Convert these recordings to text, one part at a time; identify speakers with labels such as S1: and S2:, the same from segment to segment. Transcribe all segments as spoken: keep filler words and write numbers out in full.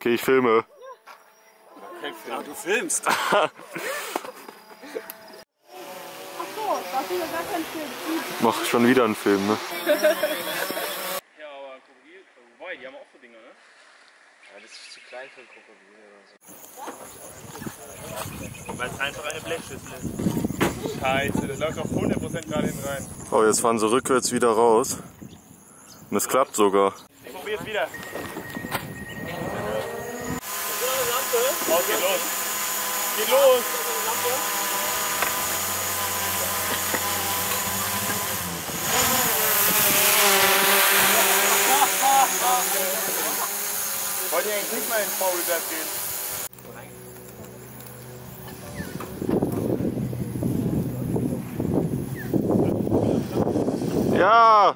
S1: Okay, ich filme.
S2: Ja, du filmst.
S3: Ach so, das ist gar kein Film.
S1: Mach schon wieder einen Film, ne?
S2: Ja, aber Krokodil, wobei, die haben auch so Dinger, ne?
S4: Ja, das ist zu klein für ein Krokodil oder so.
S2: Weil es einfach eine Blechschüssel ist. Scheiße, das läuft auf hundert Prozent gerade hinten rein.
S1: Oh, jetzt fahren sie rückwärts wieder raus. Und es klappt sogar.
S2: Ich probiere es wieder. Oh, geht los. Geht los. Wollt ihr eigentlich nicht mal in Vorreverse gehen?
S1: Ja!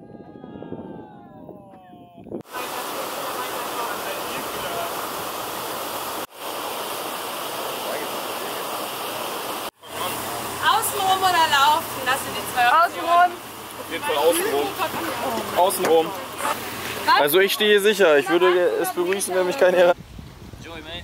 S3: Außenrum oder laufen? Das sind die zwei Außenrum.
S2: Auf jeden Fall außenrum. Außenrum.
S1: Also ich stehe sicher. Ich würde es begrüßen, wenn mich keiner...
S4: Joey, mate.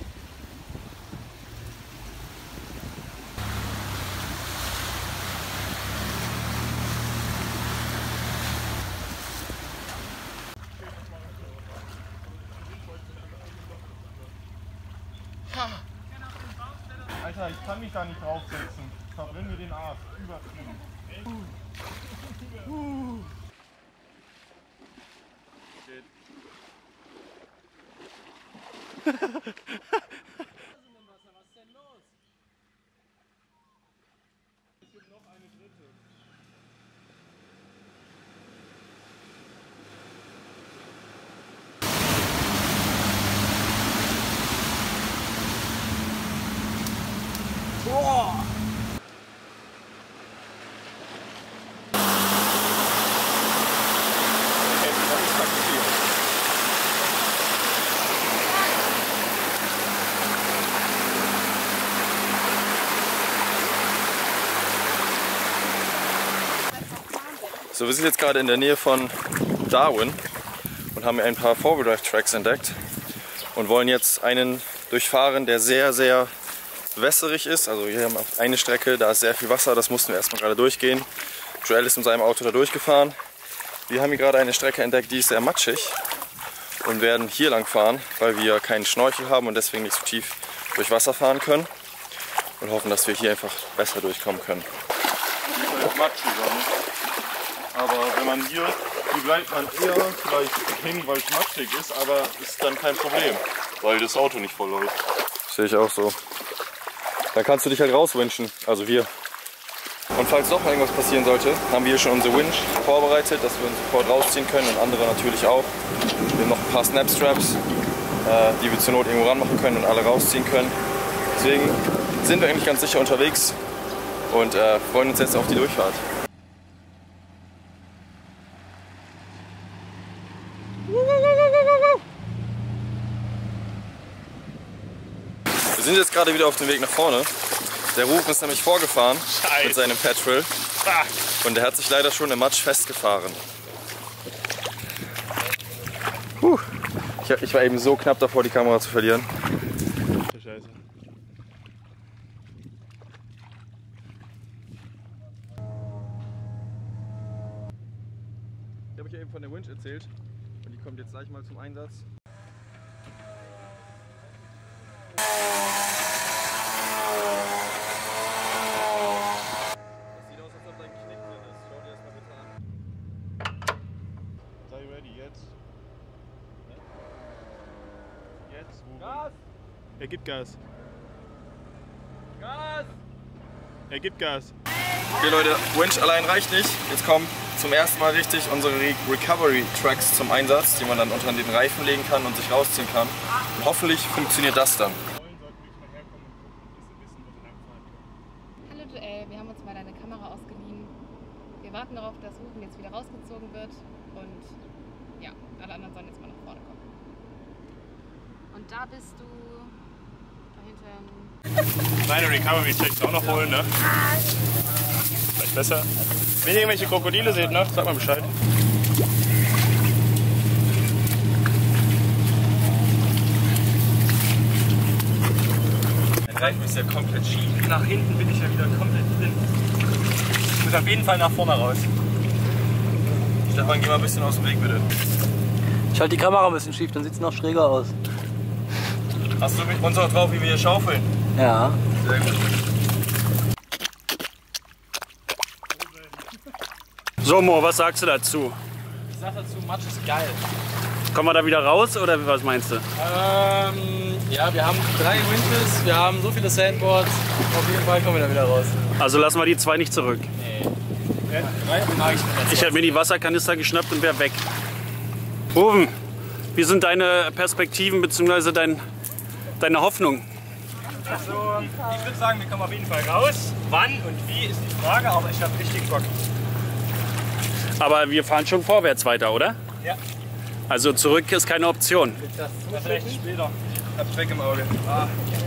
S2: Alter, ich kann mich da nicht draufsetzen. Verbrenn mir den Arsch. Übertrieben. Uh. Boah!
S1: So, wir sind jetzt gerade in der Nähe von Darwin und haben ein paar Four-Wheel-Drive-Tracks entdeckt und wollen jetzt einen durchfahren, der sehr, sehr wässerig ist. Also hier haben wir eine Strecke, da ist sehr viel Wasser, das mussten wir erstmal gerade durchgehen. Joel ist mit seinem Auto da durchgefahren. Wir haben hier gerade eine Strecke entdeckt, die ist sehr matschig und werden hier lang fahren, weil wir keinen Schnorchel haben und deswegen nicht so tief durch Wasser fahren können und hoffen, dass wir hier einfach besser durchkommen können.
S2: Die ist matschiger, ne? Aber wenn man hier, hier bleibt man eher vielleicht hängen, weil es matschig ist, aber ist dann kein Problem, weil das Auto nicht voll läuft.
S1: Sehe ich auch so. Dann kannst du dich halt rauswinschen, also wir. Und falls doch mal irgendwas passieren sollte, haben wir hier schon unsere Winch vorbereitet, dass wir uns sofort rausziehen können und andere natürlich auch. Wir haben noch ein paar Snap-Straps, äh, die wir zur Not irgendwo ranmachen können und alle rausziehen können. Deswegen sind wir eigentlich ganz sicher unterwegs und äh, freuen uns jetzt auf die Durchfahrt. Wir sind jetzt gerade wieder auf dem Weg nach vorne. Der Rufen ist nämlich vorgefahren
S2: Scheiße.
S1: mit seinem Petrol und der hat sich leider schon im Matsch festgefahren. Puh. Ich, ich war eben so knapp davor, die Kamera zu verlieren.
S2: Scheiße.
S1: Ich habe euch eben von der Winch erzählt und die kommt jetzt gleich mal zum Einsatz.
S2: Er gibt Gas. Gas! Er gibt Gas.
S1: Okay Leute, Winch allein reicht nicht. Jetzt kommen zum ersten Mal richtig unsere Recovery Tracks zum Einsatz, die man dann unter den Reifen legen kann und sich rausziehen kann. Und hoffentlich funktioniert das dann.
S5: Hallo Joel, wir haben uns mal deine Kamera ausgeliehen. Wir warten darauf, dass Rufen jetzt wieder rausgezogen wird und ja, alle anderen sollen jetzt mal nach vorne kommen. Und da bist du dahinter.
S2: Meine Recovery Checks auch noch holen, ne? Vielleicht besser. Wenn ihr irgendwelche Krokodile seht, ne? Sag mal Bescheid.
S1: Reifen ist ja komplett schief.
S6: Nach hinten bin ich ja wieder komplett drin. Ich muss auf jeden Fall nach vorne raus.
S1: Stefan, geh mal ein bisschen aus dem Weg, bitte.
S6: Ich halte die Kamera ein bisschen schief, dann sieht es noch schräger aus.
S1: Hast du mit uns auch drauf, wie wir hier schaufeln?
S6: Ja.
S1: Sehr gut.
S7: So Mo, was sagst du dazu?
S4: Ich sag dazu, Matsch ist geil.
S7: Kommen wir da wieder raus oder was meinst du?
S4: Ähm, ja, wir haben drei Winches, wir haben so viele Sandboards. Auf jeden Fall kommen wir da wieder raus.
S7: Also lassen wir die zwei nicht zurück.
S4: Nee. Drei mag ich nicht.
S7: Ich hätte mir die Wasserkanister geschnappt und wäre weg. Ruben, wie sind deine Perspektiven bzw. Dein, deine Hoffnung?
S6: Also, ich würde sagen, wir kommen auf jeden Fall raus. Wann und wie ist die Frage, aber ich habe richtig Bock.
S7: Aber wir fahren schon vorwärts weiter, oder?
S6: Ja.
S7: Also zurück ist keine Option.
S6: Das vielleicht später.
S1: Ich hab Dreck im Auge. Ah.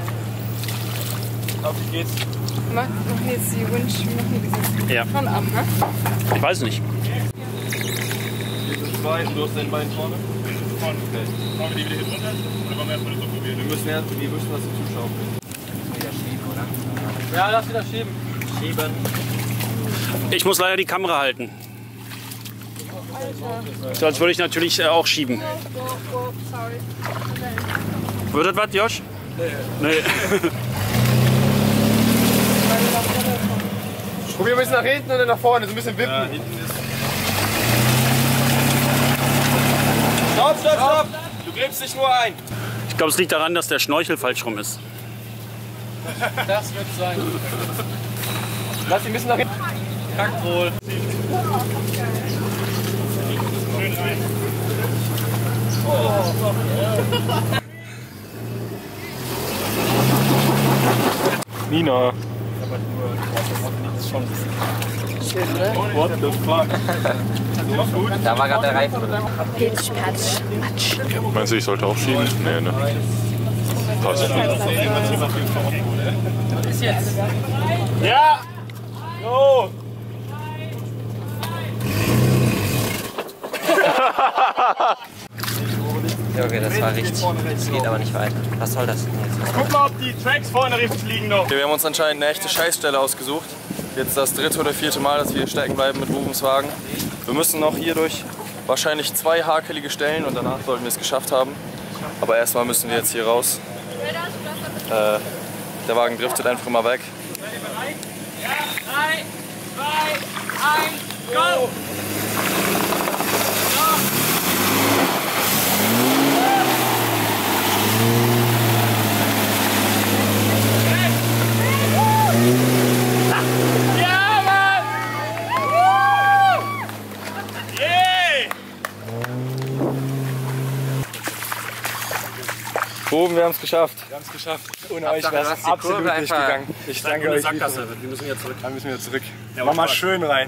S1: Auf wie geht's?
S5: Wir machen jetzt die Winch, wir machen dieses
S7: Ja.
S5: von ab, ne?
S7: Ich weiß nicht.
S1: Hier sind zwei und du hast dein Bein vorne.
S6: Vorne. Okay. Machen wir die wieder hier drunter? Oder wollen wir erstmal das so probieren?
S1: Wir müssen, ja, wir müssen das zuschauen.
S4: Ja, lass wieder schieben.
S1: Schieben.
S7: Ich muss leider die Kamera halten. Sonst würde ich natürlich äh, auch schieben.
S5: Sorry.
S7: Wird das was, Josh? Nee. Nee.
S2: Probier ein bisschen nach hinten und dann nach vorne, so ein bisschen wippen.
S1: Ja, hinten ist.
S2: Stopp, stopp, stopp! Du gräbst dich nur ein.
S7: Ich glaube, es liegt daran, dass der Schnorchel falsch rum ist.
S4: Das wird sein.
S2: Lass ihn ein bisschen nach hinten.
S4: Kackt wohl.
S6: Schön rein.
S2: Nina.
S1: What the fuck?
S4: Da war gerade der Reifen drin.
S3: Pitsch, Patsch, Matsch.
S2: Meinst du, ich sollte auch schieben? Nee, ne? Passt.
S4: Ist jetzt.
S6: Ja! So!
S8: Ja, okay, das war richtig. Es geht aber nicht weiter. Was soll das denn jetzt?
S6: Guck mal, ob die Tracks vorne richtig liegen noch.
S1: Okay, wir haben uns anscheinend eine echte Scheißstelle ausgesucht. Jetzt das dritte oder vierte Mal, dass wir hier stecken bleiben mit Rubens Wagen. Wir müssen noch hier durch wahrscheinlich zwei hakelige Stellen und danach sollten wir es geschafft haben. Aber erstmal müssen wir jetzt hier raus. Äh, der Wagen driftet einfach mal weg.
S3: Ja, drei, zwei, eins, go!
S6: Ja, Mann! Yeah!
S1: Ruben, wir haben es geschafft.
S2: Wir haben es geschafft. Ohne euch wäre es absolut nicht gegangen. Ich danke euch.
S7: Sackgasse. Wir müssen jetzt zurück.
S2: Dann müssen wir zurück. Ja, mach mal schön rein.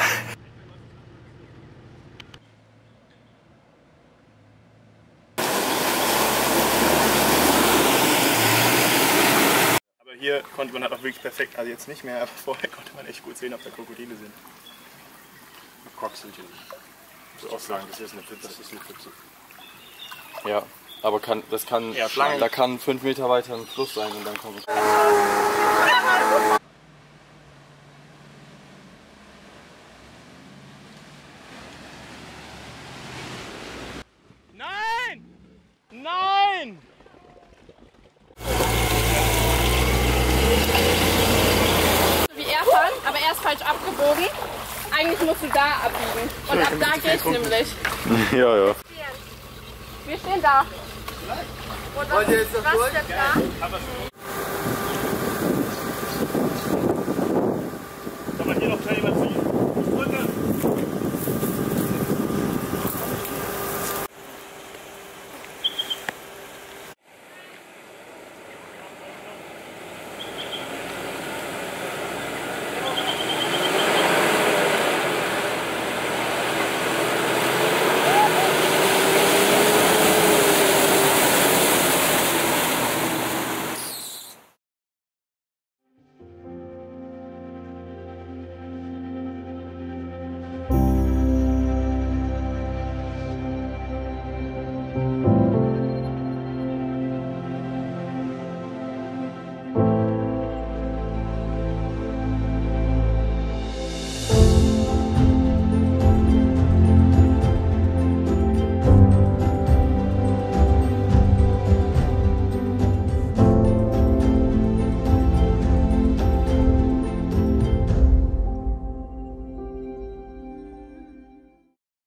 S2: Aber hier konnte man halt auch wirklich perfekt, also jetzt nicht mehr, aber vorher konnte man echt gut sehen, ob da Krokodile sind.
S7: Crocs sind hier nicht. Ich würde auch sagen, das ist eine Pfütze. Das ist eine Pfütze.
S1: Ja, aber kann, das kann,
S7: Ja, Schlangen.
S1: da kann fünf Meter weiter ein Fluss sein und dann kommt.
S6: Nein! Nein!
S5: Wie er fahren, aber er ist falsch abgebogen. Eigentlich musst du da abbiegen. Und ab da geht's nämlich.
S1: Ja, ja.
S5: Wir stehen da. Und was, was ist der Plan?
S6: Aber hier noch schnell jemand ziehen.